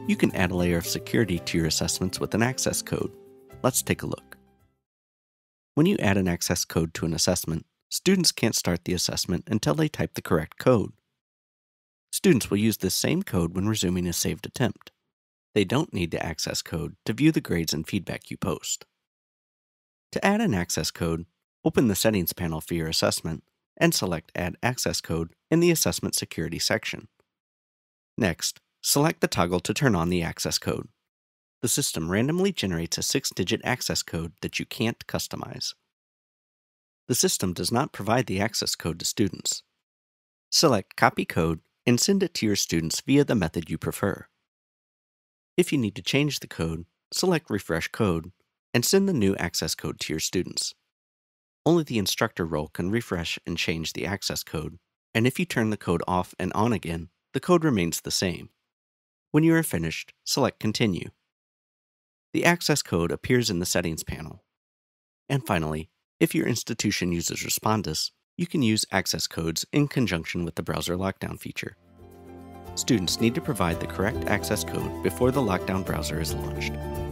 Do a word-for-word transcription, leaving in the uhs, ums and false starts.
You can add a layer of security to your assessments with an access code. Let's take a look. When you add an access code to an assessment, students can't start the assessment until they type the correct code. Students will use this same code when resuming a saved attempt. They don't need the access code to view the grades and feedback you post. To add an access code, open the Settings panel for your assessment and select Add Access Code in the Assessment Security section. Next, select the toggle to turn on the access code. The system randomly generates a six-digit access code that you can't customize. The system does not provide the access code to students. Select Copy Code and send it to your students via the method you prefer. If you need to change the code, select Refresh Code and send the new access code to your students. Only the instructor role can refresh and change the access code, and if you turn the code off and on again, the code remains the same. When you are finished, select Continue. The access code appears in the Settings panel. And finally, if your institution uses Respondus, you can use access codes in conjunction with the browser lockdown feature. Students need to provide the correct access code before the lockdown browser is launched.